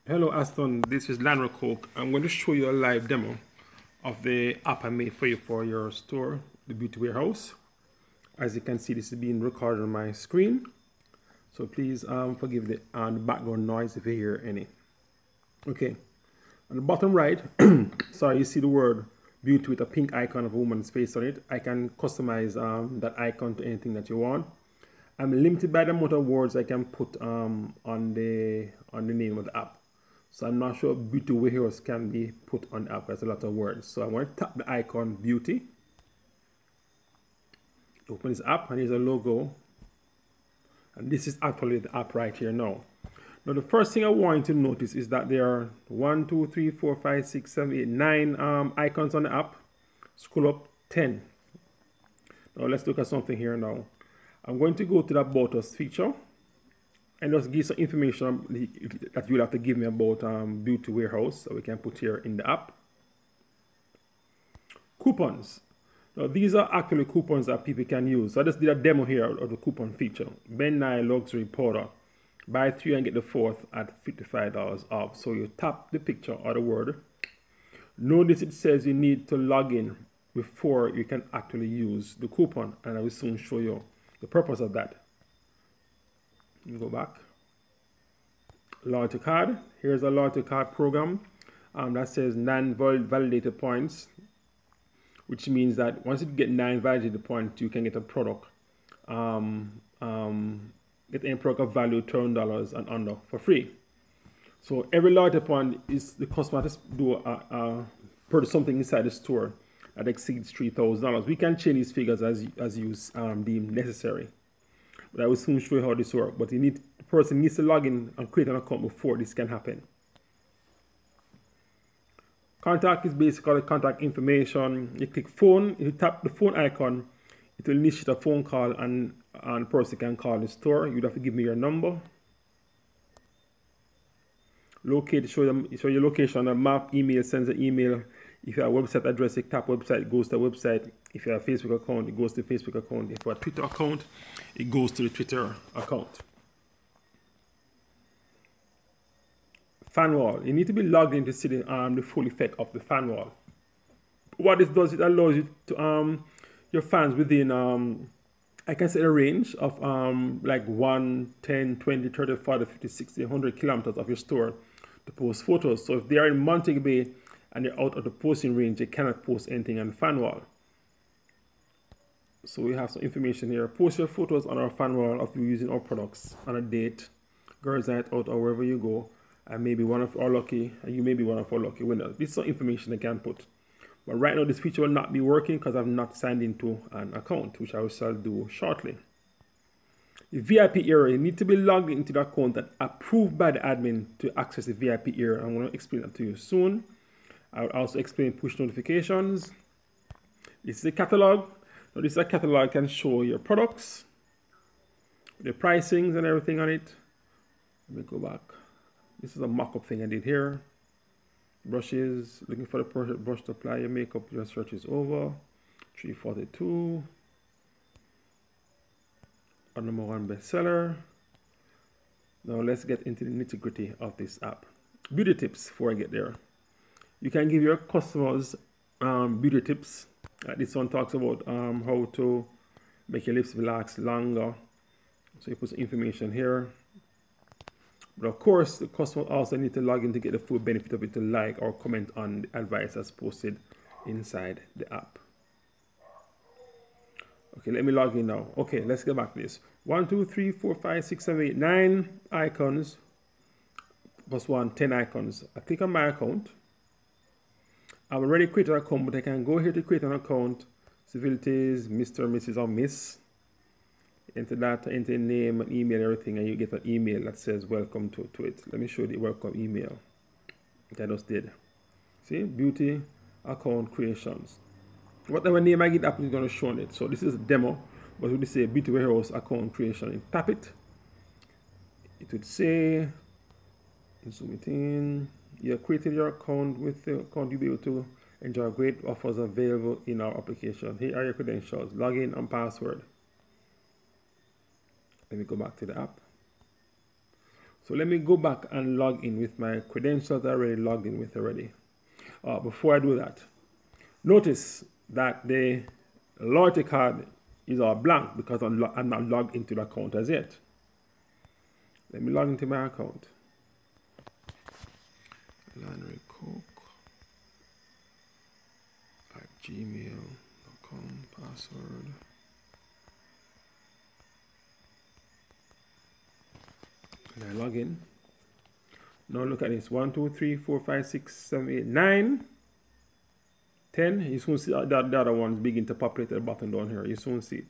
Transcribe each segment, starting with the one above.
Hello Aston, this is Lanra Coke. I'm going to show you a live demo of the app I made for you for your store, the Beauty Warehouse. As you can see, this is being recorded on my screen. So please forgive the background noise if you hear any. Okay, on the bottom right, sorry, you see the word beauty with a pink icon of a woman's face on it. I can customize that icon to anything that you want. I'm limited by the amount of words I can put on the name of the app. So I'm not sure Beauty Warehouse can be put on the app. That's a lot of words. So I want to tap the icon Beauty. Open this app and here's a logo. And this is actually the app right here now. Now the first thing I want you to notice is that there are 1, 2, 3, 4, 5, 6, 7, 8, 9 icons on the app. Scroll up 10. Now let's look at something here now. I'm going to go to the About Us feature and just give some information that you'll have to give me about Beauty Warehouse that we can put here in the app. Coupons. Now these are actually coupons that people can use. So I just did a demo here of the coupon feature. Ben Nye Luxury Powder. Buy 3 and get the 4th at $55 off. So you tap the picture or the word. Notice it says you need to log in before you can actually use the coupon. And I will soon show you the purpose of that. Let me go back. Loyalty card. Here's a loyalty card program that says non-validated points, which means that once you get 9 validated points, you can get a product, get any product of value $10 and under for free. So every loyalty point is the customer to do purchase something inside the store that exceeds $3,000. We can change these figures as you deem necessary. But I will soon show you how this works. But the person needs to log in and create an account before this can happen. Contact is basically contact information. You click phone, you tap the phone icon, it will initiate a phone call and the person can call the store. You'd have to give me your number. Locate, show your location on a map, email, sends an email. If you have a website address, you tap website, it goes to the website. If you have a Facebook account, it goes to the Facebook account. If you have a Twitter account, it goes to the Twitter account. Fan wall. You need to be logged in to see the full effect of the fan wall. What this does, it allows you to your fans within I can set a range of like 1, 10, 20, 30, 40, 50, 60, 100 kilometers of your store to post photos. So if they are in Montego Bay and they're out of the posting range, they cannot post anything on the fan wall. So we have some information here. Post your photos on our fan wall of you using our products on a date, girls' night out, or wherever you go. And maybe one of our lucky, and you may be one of our lucky winners. This is some information I can put. But right now this feature will not be working because I've not signed into an account, which I shall do shortly. The VIP area, you need to be logged into the account and approved by the admin to access the VIP area. I'm going to explain that to you soon. I'll also explain push notifications. This is a catalog. Now this is a catalog that can show your products, the pricings and everything on it. Let me go back. This is a mock-up thing I did here. Brushes, looking for the perfect brush to apply your makeup. Your search is over. 342. Our #1 bestseller. Now let's get into the nitty-gritty of this app. Beauty tips before I get there. You can give your customers beauty tips. This one talks about how to make your lips relax longer. So you put some information here. But of course, the customer also need to log in to get the full benefit of it, to like or comment on the advice that's posted inside the app. Okay, let me log in now. Okay, let's get back to this. 1, 2, 3, 4, 5, 6, 7, 8, 9 icons. Plus 1, 10 icons. I click on my account. I've already created an account, but I can go here to create an account. Civilities, Mr., Mrs., or Miss. Enter that, enter name, and email, everything, and you get an email that says welcome to it. Let me show you the welcome email, which I just did. See, beauty account creations. Whatever name I get, the app is going to show on it. So this is a demo, but we say Beauty Warehouse account creation. You tap it, it would say, zoom it in. You have created your account. With the account, you'll be able to enjoy great offers available in our application. Here are your credentials, login and password. Let me go back to the app. So let me go back and log in with my credentials I already logged in with already. Before I do that, notice that the loyalty card is all blank because I'm not logged into the account as yet. Let me log into my account. Landry Cook at gmail.com, password. And I log in. Now look at this. 1, 2, 3, 4, 5, 6, 7, 8, 9, 10. You soon see the other ones begin to populate at the bottom down here. You soon see it.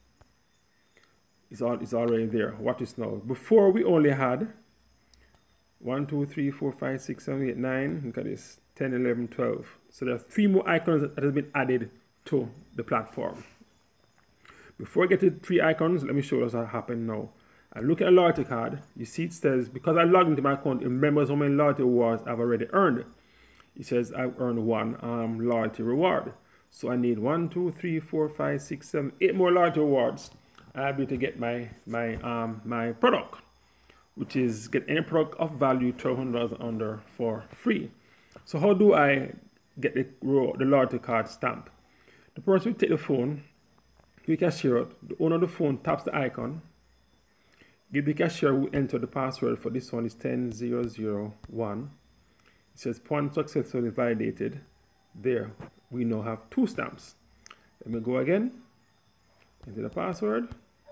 It's already there. What is now? Before we only had 1, 2, 3, 4, 5, 6, 7, 8, 9. Look at this. 10, 11, 12. So there are 3 more icons that have been added to the platform. Before I get to 3 icons, let me show you what happened now. I look at a loyalty card. You see it says, because I logged into my account, it remembers how many loyalty rewards I've already earned. It says I've earned 1 loyalty reward. So I need 1, 2, 3, 4, 5, 6, 7, 8 more loyalty rewards. I'll be able to get my product, which is get any product of value $1,200 under for free. So how do I get the loyalty card stamp? The person will take the phone, we cashier it. The owner of the phone taps the icon. Give the cashier who entered the password for this one is 10001. It says point successfully validated. There, we now have 2 stamps. Let me go again. Enter the password.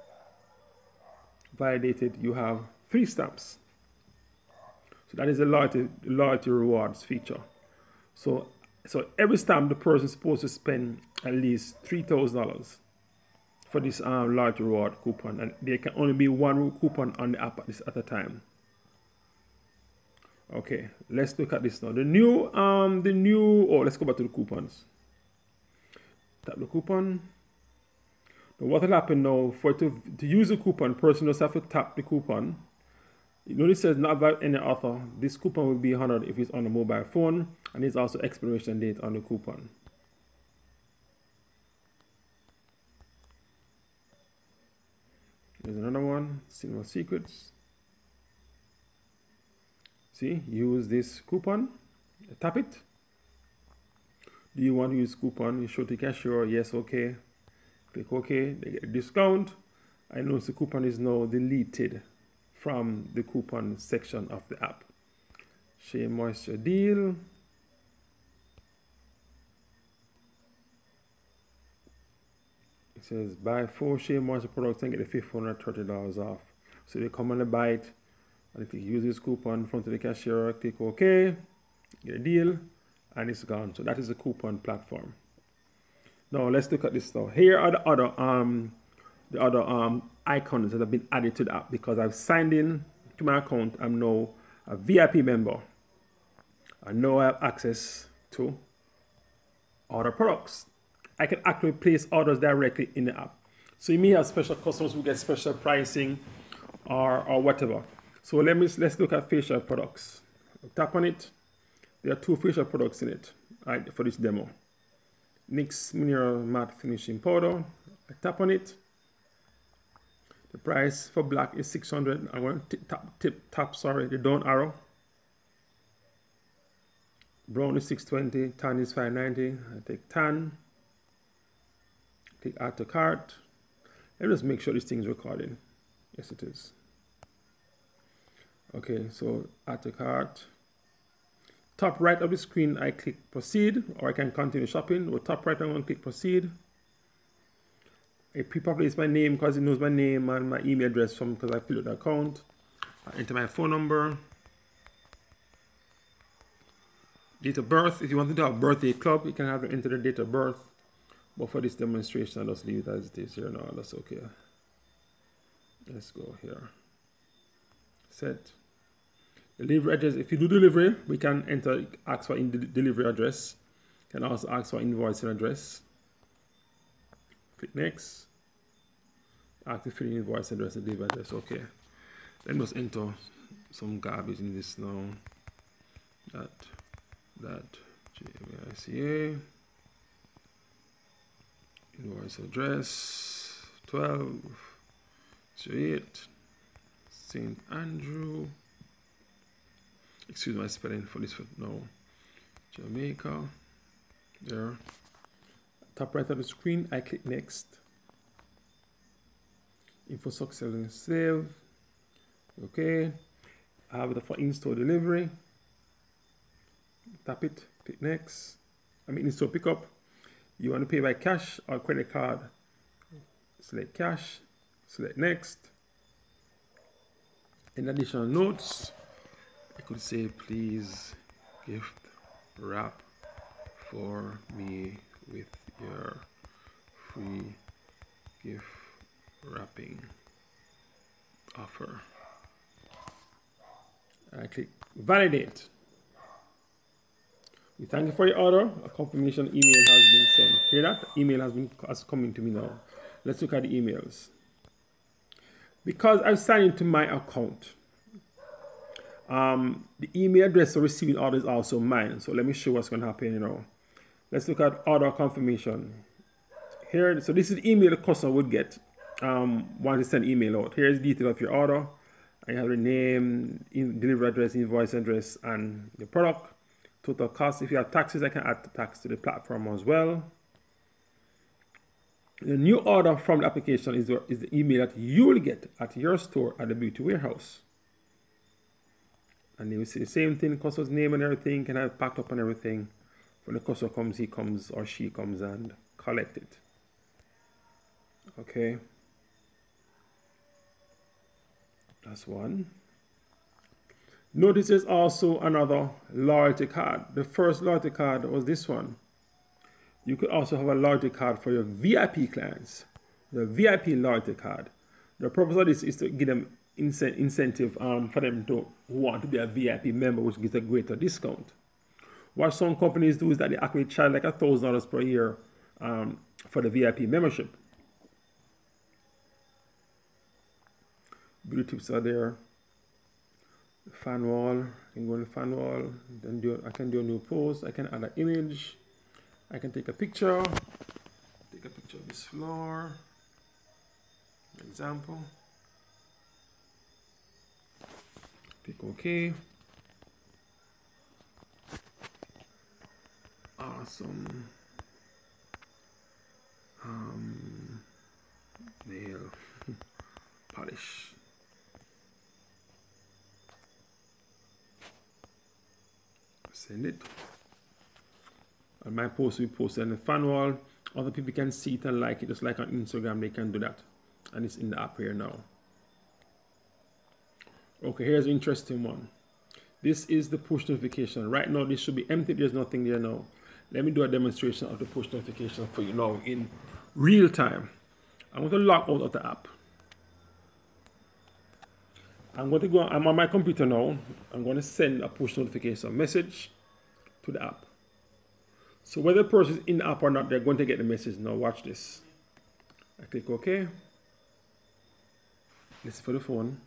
Validated, you have 3 stamps. So that is the loyalty rewards feature. So every stamp the person is supposed to spend at least $3,000 for this loyalty reward coupon, and there can only be 1 coupon on the app at a time. Okay, let's look at this now. Let's go back to the coupons. Tap the coupon. Now what will happen now, to use the coupon, person just have to tap the coupon. You notice it says not valid any offer. This coupon will be 100 if it's on a mobile phone, and there's also expiration date on the coupon. There's another one, Cinema Secrets. See, use this coupon, tap it. Do you want to use coupon? You show the cashier, yes, okay. Click OK, they get a discount. I notice the coupon is now deleted from the coupon section of the app. Shea Moisture deal. It says buy 4 Shea Moisture products and get the $530 off. So they come on the buy it, and if you use this coupon in front of the cashier, click OK, get a deal, and it's gone. So that is the coupon platform. Now let's look at this now. Here are the other icons that have been added to the app because I've signed in to my account. I'm now a VIP member. I now have access to other products. I can actually place orders directly in the app. So you may have special customers who get special pricing or whatever. So let's look at facial products. Tap on it. There are 2 facial products in it, right, for this demo. NYX Mineral Matte Finishing Powder. I tap on it. The price for black is $600. I'm going to tap the down arrow. Brown is $620. Tan is $590. I take tan. Click add to cart. Let me just make sure this thing is recording. Yes, it is. Okay, so add to cart. Top right of the screen, I click proceed, or I can continue shopping. Or top right, I'm going to click proceed. It pre-populates my name because it knows my name and my email address because I filled out the account. I enter my phone number. Date of birth. If you want to do a birthday club, you can have to enter the date of birth. But for this demonstration, I'll just leave it as it is here now. That's okay. Let's go here. Set. Delivery address. If you do delivery, we can ask for delivery address. Can also ask for invoicing address. Click next. Ask to fill in invoice address and delivery address. Okay. Let me just enter some garbage in this now. That JMICA. Invoice address 1208 St. Andrew excuse my spelling for this one. No, Jamaica. There. Top right of the screen, I click next. Info success and save. Okay. I have it for in-store delivery. Tap it, click next. In-store pickup. You want to pay by cash or credit card. Select cash, select next. In additional notes, I could say, please gift wrap for me with your free gift wrapping offer. I click validate. We thank you for your order. A confirmation email has been sent. Hear that? Email has come into me now. Let's look at the emails. Because I've signed into my account, the email address for receiving order is also mine. So let me show what's going to happen now. Let's look at order confirmation. Here, so this is the email the customer would get once to send email out. Here's the detail of your order. I have the name, delivery address, invoice address, and the product. Total cost. If you have taxes, I can add the tax to the platform as well. The new order from the application is the email that you will get at your store at the beauty warehouse. And you will see the same thing, customer's name and everything, can have packed up and everything. When the customer comes, he comes or she comes and collect it. Okay. That's one. Notice there's also another loyalty card. The first loyalty card was this one. You could also have a loyalty card for your VIP clients. The VIP loyalty card. The purpose of this is to give them incentive for them to want to be a VIP member, which gives a greater discount. What some companies do is that they actually charge like $1,000 per year for the VIP membership. Beauty tips are there. Fan wall, I can go on the fan wall, then I can do a new post, I can add an image, I can take a picture of this floor, example, click OK. Awesome. Nail polish. Send it. And my post will be posted on the fan wall. Other people can see it and like it, just like on Instagram, they can do that. And it's in the app here now. Okay, here's an interesting one. This is the push notification. Right now, this should be empty. There's nothing there now. Let me do a demonstration of the push notification for you now in real time. I'm going to log out of the app. I'm going to go, I'm on my computer now. I'm going to send a push notification message to the app. So whether the person is in the app or not, they're going to get the message. Now watch this. I click OK. This is for the phone.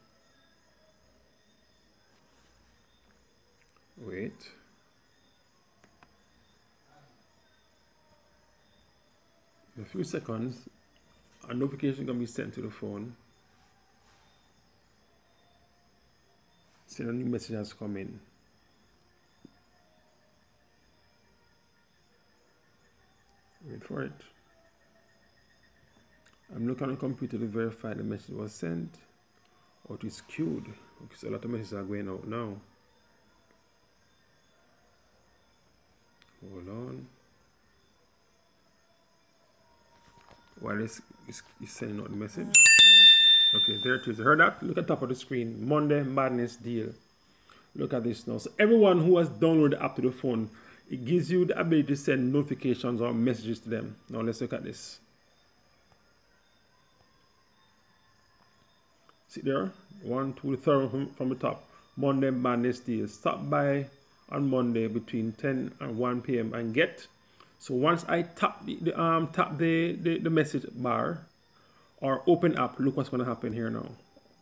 Wait. In a few seconds, a notification is going to be sent to the phone. Send a new message has come in. Wait for it. I'm looking on the computer to verify the message was sent or it is queued. Okay, so a lot of messages are going out now. Hold on. While it's sending out the message. Okay, there it is. You heard that? Look at the top of the screen. Monday Madness deal. Look at this now. So everyone who has downloaded the app to the phone, it gives you the ability to send notifications or messages to them. Now let's look at this. See there? 1, 2, 3 from the top. Monday Madness deal. Stop by on Monday between 10 and 1 p.m. and get. So once I tap the message bar or open app, look what's going to happen here now.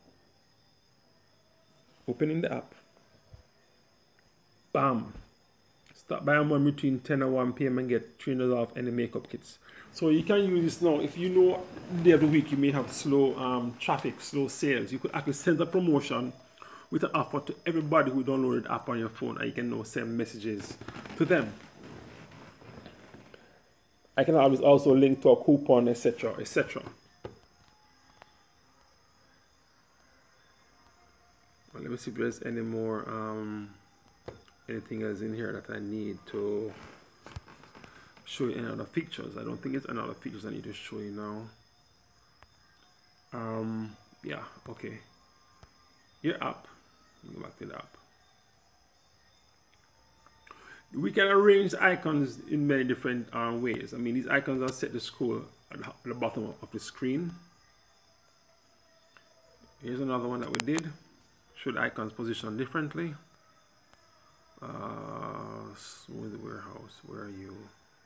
Opening the app. Bam. Stop by on Monday between 10 and 1 p.m. and get $300 off any makeup kits. So you can use this now. If you know the day of the week you may have slow traffic, slow sales, you could actually send a promotion with an offer to everybody who downloaded the app on your phone, and you can now send messages to them. I can always also link to a coupon, etc., etc. Well, let me see if there's any more anything else in here that I need to show you. Any other features? I don't think it's another features I need to show you now. Yeah, okay. Your app. Go back to the app. We can arrange icons in many different ways. I mean, these icons are set to scroll at the bottom of the screen. Here's another one that we did. Show the icons positioned differently. Smoothie Warehouse, where are you?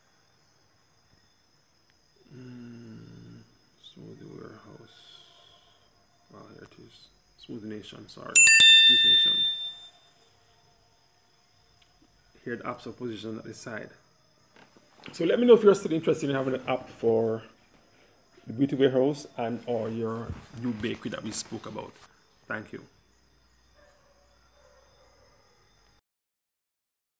Smoothie Warehouse. Oh, here it is. Smoothie Nation, sorry. Juice Nation. Here the apps are positioned at the side. So let me know if you're still interested in having an app for the Beauty Warehouse and or your new bakery that we spoke about. Thank you.